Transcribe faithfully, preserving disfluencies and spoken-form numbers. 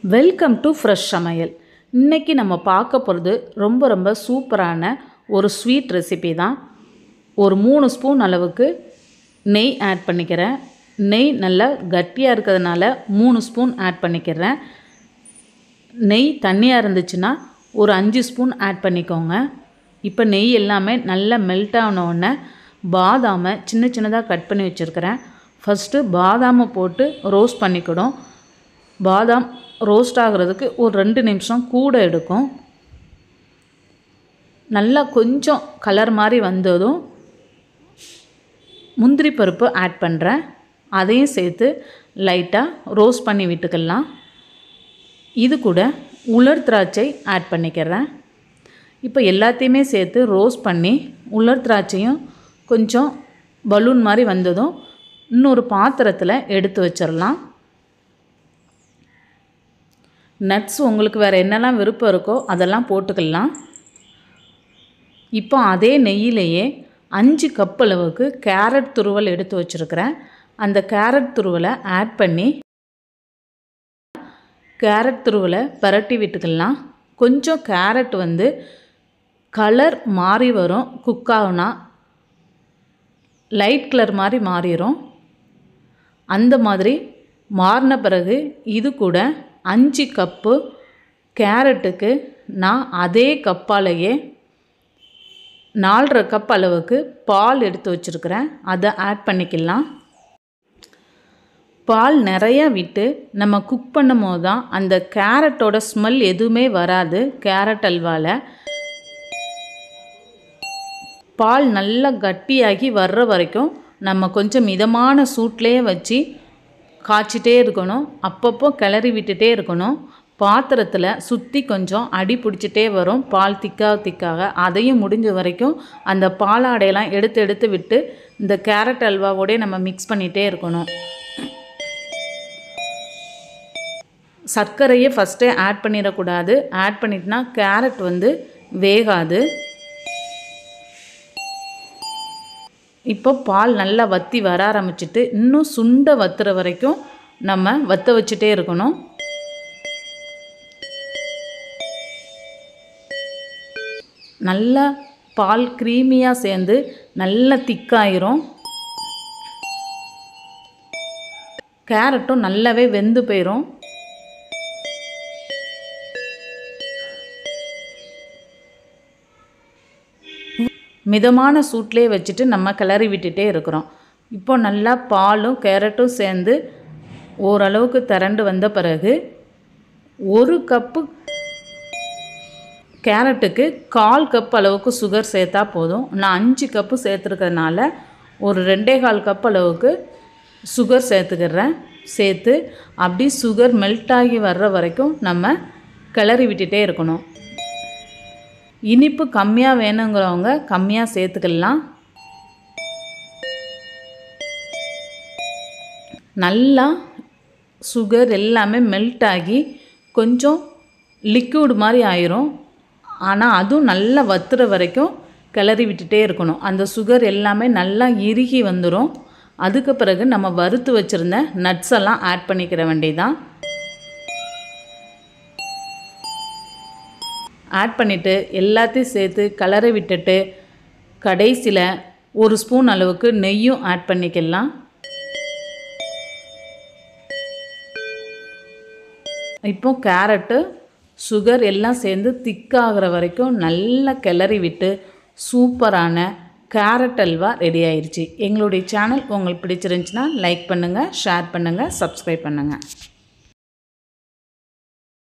Welcome to fresh சமையல். இன்றைக்கி நம்ம பார்க்க போகிறது ரொம்ப ரொம்ப சூப்பரான ஒரு ஸ்வீட் ரெசிபி தான். ஒரு மூணு ஸ்பூன் அளவுக்கு நெய் ஆட் பண்ணிக்கிறேன். நெய் நல்லா கட்டியாக இருக்கிறதுனால மூணு ஸ்பூன் ஆட் பண்ணிக்கிறேன். நெய் தண்ணியாக இருந்துச்சுன்னா ஒரு அஞ்சு ஸ்பூன் ஆட் பண்ணிக்கோங்க. இப்போ நெய் எல்லாமே நல்லா மெல்ட் ஆனோடனே பாதாமை சின்ன சின்னதாக கட் பண்ணி வச்சுருக்கிறேன். ஃபஸ்ட்டு பாதாமை போட்டு ரோஸ்ட் பண்ணிக்கிடும். பாதாம் ரோஸ்ட் ஆகிறதுக்கு ஒரு ரெண்டு நிமிஷம் கூட எடுக்கும். நல்லா கொஞ்சம் கலர் மாதிரி வந்ததும் முந்திரி பருப்பு ஆட் பண்ணுறேன். அதையும் சேர்த்து லைட்டாக ரோஸ்ட் பண்ணி விட்டுக்கலாம். இது கூட உலர் திராட்சை ஆட் பண்ணிக்கிறேன். இப்போ எல்லாத்தையுமே சேர்த்து ரோஸ்ட் பண்ணி உலர் திராட்சையும் கொஞ்சம் பலூன் மாதிரி வந்ததும் இன்னொரு பாத்திரத்தில் எடுத்து வச்சிடலாம். நட்ஸ் உங்களுக்கு வேறு என்னெல்லாம் விருப்பம் இருக்கோ அதெல்லாம் போட்டுக்கலாம். இப்போ அதே நெய்யிலேயே அஞ்சு கப் அளவுக்கு கேரட் துருவல் எடுத்து வச்சுருக்கிறேன். அந்த கேரட் துருவலை ஆட் பண்ணி கேரட் துருவலை பரட்டி விட்டுக்கலாம். கொஞ்சம் கேரட் வந்து கலர் மாறி வரும். குக்காகுனா லைட் கலர் மாதிரி மாறிடும். அந்த மாதிரி மாறின பிறகு இது கூட அஞ்சு கப்பு கேரட்டுக்கு நான் அதே கப்பாலேயே நாலரை கப் அளவுக்கு பால் எடுத்து வச்சுருக்கிறேன். அதை ஆட் பண்ணிக்கலாம். பால் நிறையா விட்டு நம்ம குக் பண்ணும் போது தான் அந்த கேரட்டோட ஸ்மெல் எதுவுமே வராது. கேரட் அல்வாவில் பால் நல்லா கட்டியாகி வர்ற வரைக்கும் நம்ம கொஞ்சம் மிதமான சூட்லேயே வச்சு காய்ச்சிட்டே இருக்கணும். அப்பப்போ கிளறி விட்டுட்டே இருக்கணும். பாத்திரத்தில் சுற்றி கொஞ்சம் அடி பிடிச்சிட்டே வரும் பால் திக்காக திக்காக. அதையும் முடிஞ்ச வரைக்கும் அந்த பாலாடையெல்லாம் எடுத்து எடுத்து விட்டு இந்த கேரட் அல்வாவோடய நம்ம மிக்ஸ் பண்ணிகிட்டே இருக்கணும். சர்க்கரையை ஃபஸ்ட்டே ஆட் பண்ணிடக்கூடாது. ஆட் பண்ணிட்டுனா கேரட் வந்து வேகாது. இப்போ பால் நல்லா வற்றி வர ஆரம்பிச்சிட்டு இன்னும் சுண்டை வற்றுற வரைக்கும் நம்ம வற்ற வச்சுட்டே இருக்கணும். நல்லா பால் க்ரீமியாக சேர்ந்து நல்லா திக்காயிரும். கேரட்டும் நல்லாவே வெந்து போயிடும். மிதமான சூட்லேயே வச்சுட்டு நம்ம கிளறி விட்டுட்டே இருக்கிறோம். இப்போ நல்லா பாலும் கேரட்டும் சேர்ந்து ஓரளவுக்கு திரண்டு வந்த பிறகு ஒரு கப்பு கேரட்டுக்கு கால் கப் அளவுக்கு சுகர் சேர்த்தா போதும். நான் அஞ்சு கப்பு சேர்த்துருக்கிறதுனால ஒரு ரெண்டே கால் கப் அளவுக்கு சுகர் சேர்த்துக்கிறேன். சேர்த்து அப்படி சுகர் மெல்ட் ஆகி வர்ற வரைக்கும் நம்ம கிளறி விட்டுட்டே இருக்கணும். இனிப்பு கம்மியாக வேணுங்கிறவங்க கம்மியாக சேர்த்துக்கலாம். நல்லா சுகர் எல்லாமே மெல்ட் ஆகி கொஞ்சம் லிக்விட் மாதிரி ஆயிரும். ஆனால் அதுவும் நல்லா வற்றுற வரைக்கும் கிளறி விட்டுட்டே இருக்கணும். அந்த சுகர் எல்லாமே நல்லா இறுகி வந்துடும். அதுக்கு பிறகு நம்ம வறுத்து வச்சுருந்த நட்ஸ் எல்லாம் ஆட் பண்ணிக்கிற வேண்டியதான். ஆட் பண்ணிவிட்டு எல்லாத்தையும் சேர்த்து கலரை விட்டுட்டு கடைசியில் ஒரு ஸ்பூன் அளவுக்கு நெய்யும் ஆட் பண்ணிக்கலாம். இப்போ கேரட்டு சுகர் எல்லாம் சேர்ந்து திக்காகிற வரைக்கும் நல்லா கிளறி விட்டு சூப்பரான கேரட் அல்வா ரெடி ஆயிடுச்சு. எங்களுடைய சேனல் உங்களுக்கு பிடிச்சிருந்துச்சுன்னா லைக் பண்ணுங்கள், ஷேர் பண்ணுங்கள், சப்ஸ்கிரைப் பண்ணுங்கள்.